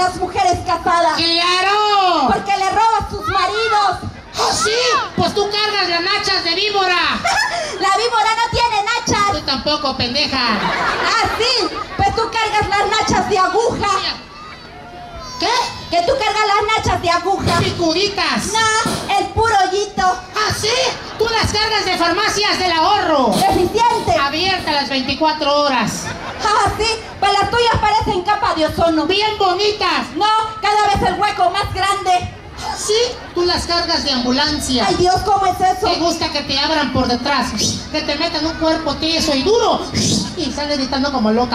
las mujeres casadas. ¡Claro! Porque le roba a sus maridos. ¡Oh, sí! Pues tú cargas las nachas de víbora. La víbora no tiene nachas. Tú tampoco, pendeja. Ah, sí. Pues tú cargas las nachas de aguja. ¿Qué? Que tú cargas las nachas de aguja. Picuditas. No, el puro hoyito. ¿Ah, sí? Tú las cargas de farmacias del ahorro. Deficiente. Abierta las 24 horas. Ah, sí. Pues las tuyas parecen capa de ozono. Bien bonitas. No, cada vez el hueco más grande. ¿Ah, sí? Tú las cargas de ambulancia. Ay, Dios, ¿cómo es eso? Te gusta que te abran por detrás, que te metan un cuerpo tieso y duro y sales gritando como loca.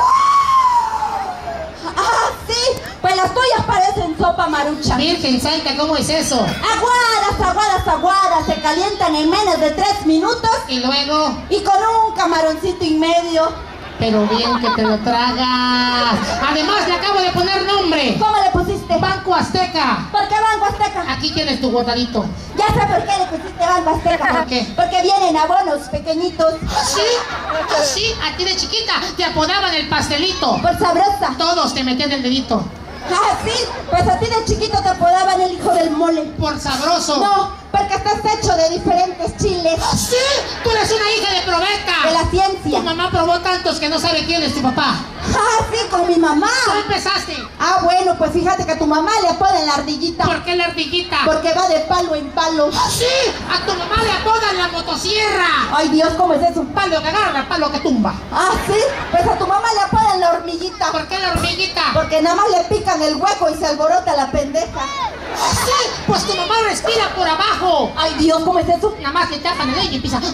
Ah, sí. Pues las tuyas parecen sopa marucha. Virgen Santa, ¿cómo es eso? Aguadas, aguadas, aguadas. Se calientan en menos de 3 minutos. Y luego, Y con un camaroncito y medio. pero bien que te lo tragas. Además, le acabo de poner nombre. ¿Cómo le pusiste? Banco Azteca. ¿Por qué Banco Azteca? Aquí tienes tu guardadito. Ya sé por qué le pusiste Banco Azteca. ¿Por qué? Porque vienen abonos pequeñitos. ¿Ah, sí? ¿Ah, sí? A ti de chiquita te apodaban el pastelito. Por sabrosa. Todos te metían el dedito. Ah, sí. Pues a ti de chiquito te apodaban el hijo del mole. Por sabroso. No, porque estás hecho de diferentes chiles. ¿Ah, sí? Tú eres una hija de probeta. De la Tu ciencia. mamá probó tantos que no sabe quién es tu papá. Ah, sí, con mi mamá. ¿Cómo empezaste? Ah, bueno, pues fíjate que a tu mamá le apodan la ardillita. ¿Por qué la ardillita? Porque va de palo en palo. ¡Ah, sí! A tu mamá le apodan la motosierra. Ay, Dios, ¿cómo es eso? Palo que agarra, palo que tumba. Ah, sí, pues a tu mamá le apodan la hormiguita. ¿Por qué la hormiguita? Porque nada más le pican el hueco y se alborota la pendeja. ¡Ah, sí! Pues tu mamá respira por abajo. Ay, Dios, ¿cómo es eso? Nada más le tapan el oído y empieza.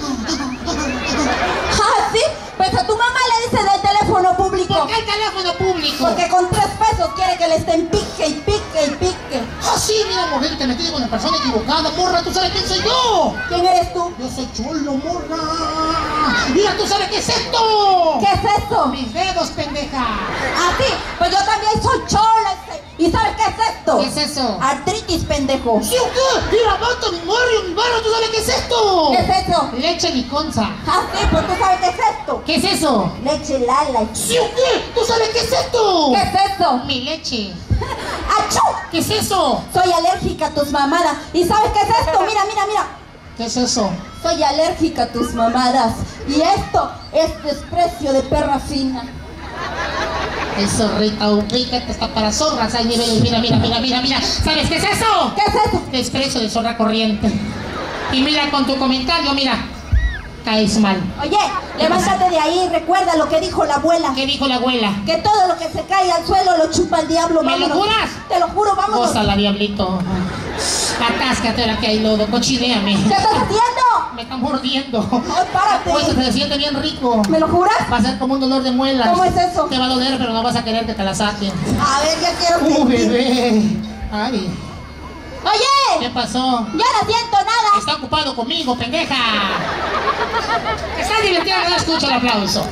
Ah, sí, pues a tu mamá le dicen el teléfono público. ¿Por qué el teléfono público? Porque con 3 pesos quiere que le estén pique y pique y pique. ¡Ah, sí! Mira, mujer, te metí con la persona equivocada, morra. ¿Tú sabes quién soy yo? ¿Quién eres tú? Yo soy Cholo, morra. Mira, ¿tú sabes qué es esto? ¿Qué es eso? Mis dedos, pendeja. Ah, sí, pues yo también soy chola. ¿Y sabes qué es esto? ¿Qué es eso? Artritis, pendejo. ¿Sí o qué? Mira, vato, mi barrio, mi barrio, ¿tú sabes qué es esto? ¿Qué es eso? Leche liconza. Ah, sí, pues tú sabes qué es esto. ¿Qué es eso? Leche Lala. ¿Sí o qué? ¿Tú sabes qué es esto? ¿Qué es eso? Mi leche. ¡Achú! ¿Qué es eso? Soy alérgica a tus mamadas. ¿Y sabes qué es esto? Mira, mira, mira. ¿Qué es eso? Soy alérgica a tus mamadas. Y esto es desprecio de perra fina. Eso, Rita, ubícate, está para zorras. Hay niveles, mira, mira, mira, mira, mira. ¿Sabes qué es eso? ¿Qué es eso? Desprecio de zorra corriente. Y mira, con tu comentario, mira, caes mal. Oye, levántate de ahí. Recuerda lo que dijo la abuela. ¿Qué dijo la abuela? Que todo lo que se cae al suelo lo chupa el diablo. ¿Me lo Vámonos. juras? Te lo juro, vámonos. Gózala, diablito. Atáscate ahora que hay lodo, cochinéame. ¿Qué estás haciendo? Me está mordiendo. Ay, párate. Pues se siente bien rico. ¿Me lo juras? Va a ser como un dolor de muelas. ¿Cómo es eso? Te va a doler, pero no vas a querer que te la saquen. A ver, ya quiero sentir. Bebé. Ay, ¿qué Oye, pasó? ya no siento nada. Está ocupado conmigo, pendeja. Está divertida, no escucho el aplauso.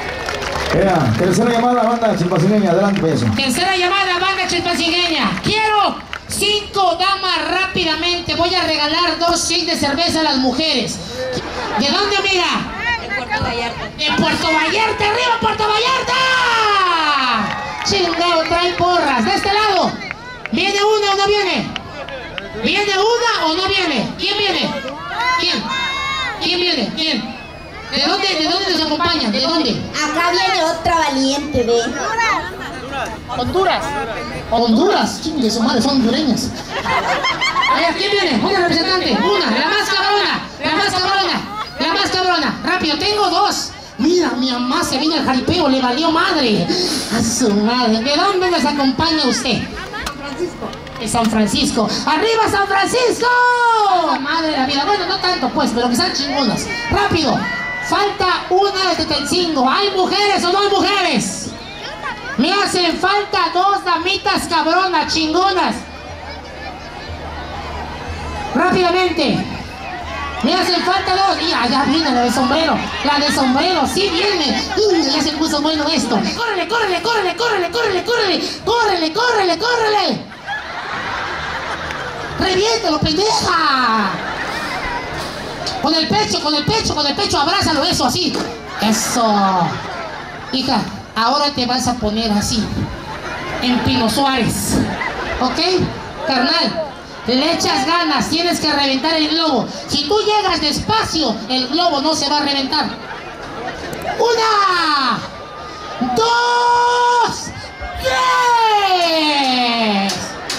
Tercera llamada, banda chilpancingueña, adelante, peso. Tercera llamada, banda chilpancingueña. Quiero 5 damas rápidamente. Voy a regalar 2 6 de cerveza a las mujeres. ¿De dónde, amiga? En Puerto Vallarta. ¡En Puerto Vallarta! ¡Arriba, Puerto Vallarta! Chingado, trae porras. De este lado. ¿Viene una o no viene? ¿Viene una o no viene? ¿Quién viene? ¿Quién? ¿Quién viene? ¿Quién? ¿De dónde nos acompañan? ¿De dónde? Acá viene otra valiente, ve. Honduras. Honduras. Chingue, su madre, son hondureñas. A ver, ¿quién viene? Una representante. Una, la más cabrona. La más cabrona. La más cabrona. Rápido, tengo 2. Mira, mi mamá se vino al jaripeo, le valió madre. A su madre. ¿De dónde nos acompaña usted? San Francisco. De San Francisco. ¡Arriba, San Francisco! La madre de la vida. Bueno, no tanto pues, pero que sean chingonas. Rápido. Falta una de Tetelcingo. ¿Hay mujeres o no hay mujeres? Me hacen falta 2 damitas cabronas, chingonas. Rápidamente. Me hacen falta 2. Y allá viene la de sombrero. La de sombrero, sí viene. Ya se puso bueno esto. ¡Córrele, córrele, córrele, córrele, córrele, córrele! ¡Córrele, córrele, córrele! ¡Reviéntalo, pendeja! Con el pecho, con el pecho, con el pecho, abrázalo, eso, así. Eso. Hija, ahora te vas a poner así. en Pino Suárez. ¿Ok? Carnal, le echas ganas, tienes que reventar el globo. Si tú llegas despacio, el globo no se va a reventar. 1, 2, 3.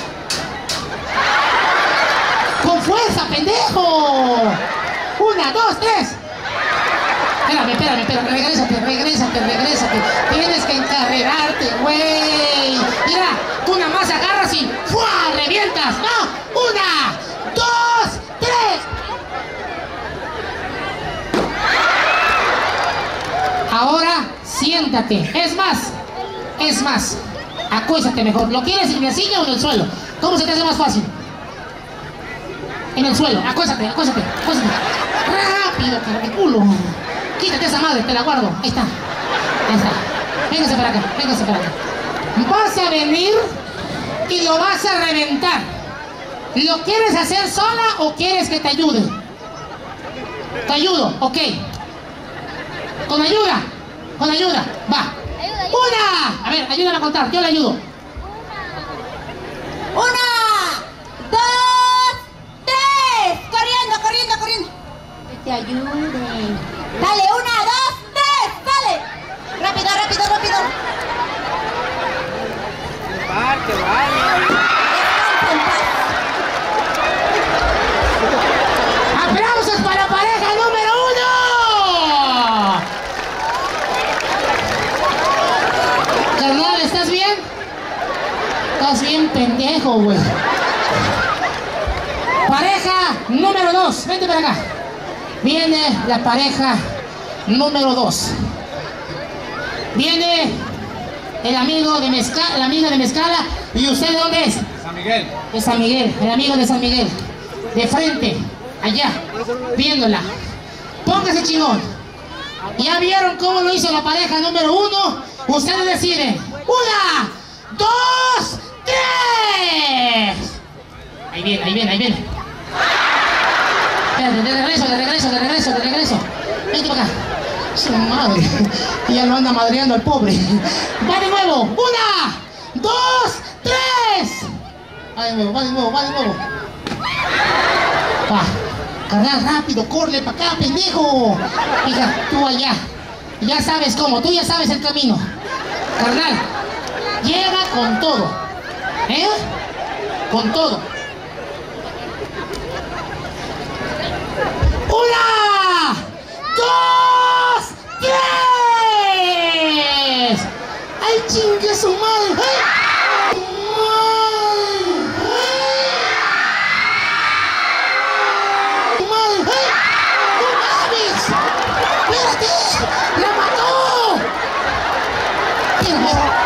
¡Con fuerza, pendejo! 1, 2, 3. Espérame, regrésate. Tienes que encarrerarte, güey. Mira, tú nada más agarras y ¡fua! ¡Revientas! ¡No! 1, 2, 3. Ahora siéntate. Es más, acuéstate mejor. ¿Lo quieres en la silla o en el suelo? ¿Cómo se te hace más fácil? En el suelo. Acuéstate. Rápido, cara de culo. Quítate esa madre, te la guardo. Ahí está. Véngase para acá. Vas a venir y lo vas a reventar. ¿Lo quieres hacer sola o quieres que te ayude? Te ayudo, ok. Con ayuda. Va. 1. A ver, ayúdame a contar, yo le ayudo. 1, 2, 3. Corriendo. Que te ayude. Dale, 1, 2, 3. Dale. Rápido. Que vaya. Descansa en paz. ¡Aplausos para la pareja número 1! Carnal, ¿estás bien? Estás bien pendejo, güey. Pareja número 2, vente para acá. Viene la pareja número 2. Viene el amigo de Mezcala, la amiga de Mezcala. ¿Y usted de dónde es? San Miguel. De San Miguel, el amigo de San Miguel. De frente, allá, viéndola. Póngase chingón. ¿Ya vieron cómo lo hizo la pareja número 1? Ustedes deciden. 1, 2, 3. Ahí viene. Espérate, de regreso. Vente para acá. Su madre. Ya lo anda madreando al pobre. Va de nuevo. 1, 2, 3. Va de nuevo. Va. Carnal, rápido, corre para acá, pendejo. Hija, tú allá. Ya sabes cómo, tú ya sabes el camino. Carnal, llega con todo. Con todo. 1, 2, 3. ¡Ay, chingue su madre! ¡Ay! ¡Espérate! ¡La mató!